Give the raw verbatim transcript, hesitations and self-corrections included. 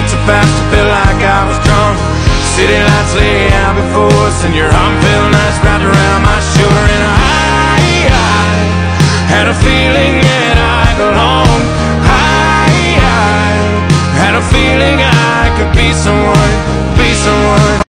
beat so fast I felt like I was drunk. City lights lay out before us, and your arm felt nice wrapped